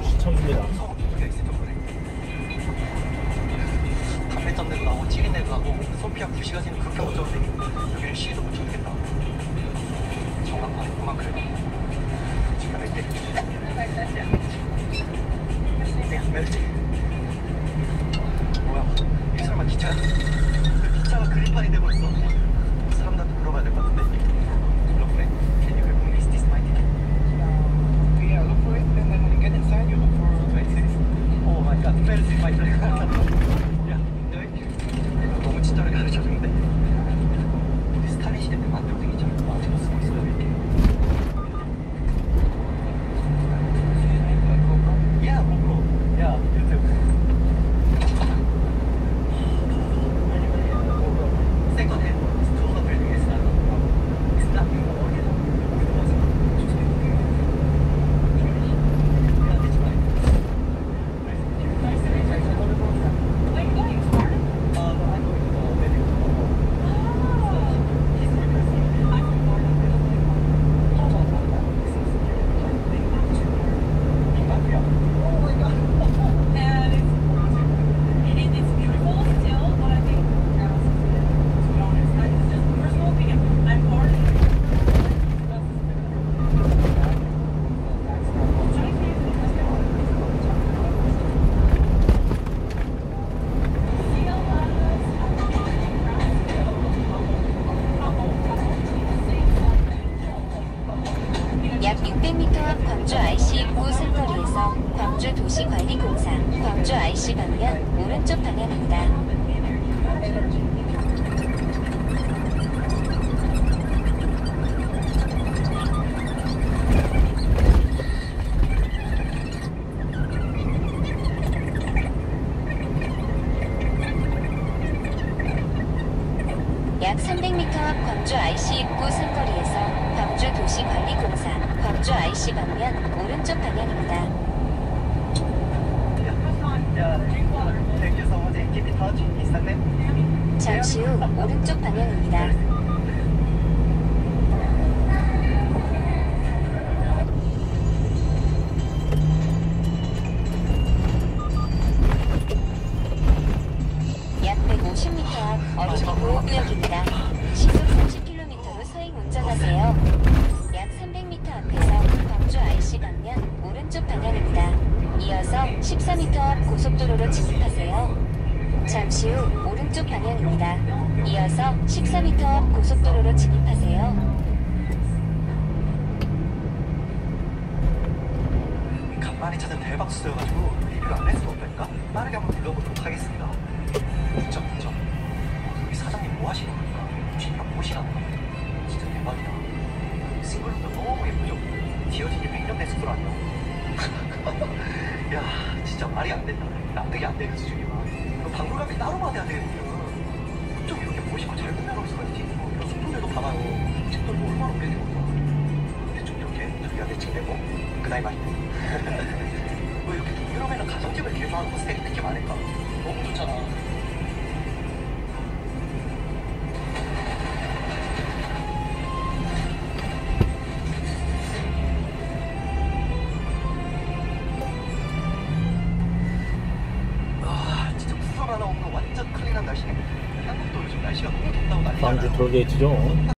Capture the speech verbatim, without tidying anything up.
또 시청입니다. 담배점 내고 나오고 찌린 내고 하고 소피아 구시가지는 그렇게 어쩌는데 여기는 시도 못 찾겠다. 정말 많구만 그래도. 지금 멜트. 멜트. 뭐야? 이 사람은 기차야? 그 기차가 그림판이 돼버렸어. 사람들한테 물어봐야 될 것 같은데. Lovely. Can you help me list this my ticket? Yeah, look for it, and then when you get inside, you look for twenty-six. Oh my god, where is my ticket? 야, 여기. 너무 친절하게 가르쳐주는데. 우리 스탈린 시대 때 만들어진 기차를 마음대로 쓰고 있어요, 이렇게. 야, GoPro. 야, 유튜브. Second hand, store the building is not. It's not in the order. It was. Yeah, that's right. Nice to meet you. Where are you going? Florida? Uh, I'm going to the wedding. Oh. He's requesting. I'm from Florida. How about that? Oh my god. And it's, it, it's beautiful still, but I think, uh, to be honest, that is just personal opinion. I'm bored. 약 육백 미터 앞 광주 아이씨 입구 상거리에서 광주 도시관리공사 광주 아이씨 방면 오른쪽 방향입니다. 약 삼백 미터 앞 광주 아이씨 입구 상거리에서 광주 도시관리공사 광주 아이씨 방면 오른쪽 방향입니다. Yeah, thank you so much. Keep in touch. Instagram. 잠시 후 오른쪽 방향입니다. 약 백오십 미터 앞 어린이 보호구역입니다. 시속 삼십 킬로미터로 서행 운전하세요. 약 삼백 미터 앞에서 광주 아이씨 방면 오른쪽 방향입니다. 이어서 십사 미터 앞 고속도로로 진입하세요. 잠시 후 오른쪽 방향입니다. 이어서 십사 미터 앞 고속도로로 진입하세요. 간만에 찾은 대박 수여가지고 리뷰를 안 할 수가 없다니까. 빠르게 한번 불러보도록 하겠습니다. 그쵸, 그쵸. 우리 사장님 뭐 하시는 겁니까? 뒤가 무엇이라는 거예요? 진짜 대박이다. 싱글도 너무 예쁘죠? 지어진 지 백 년 된 수술 아니야? 야, 진짜 말이 안 된다. 납득이 안 되는 수준이야. 박물관비 따로 받아야 되거든. 어쩜 이렇게 멋있고 잘 꾸며놓을 수가 있지? 이런 소품들도 봐봐요. 책들도 얼마나 오래된 거야. 대충 이렇게 저기가 대충 되고 그 나이 맛있네. 뭐 이렇게 동유럽에는 가정집을 개조하는 호스텔이 특히 많을까? 너무 좋잖아. 아, 진짜 구름 하나 없는 완전 클린한 날씨네. 한국도 요즘 날씨가 너무 덥다고 난리잖아. 광주 톨게이트죠.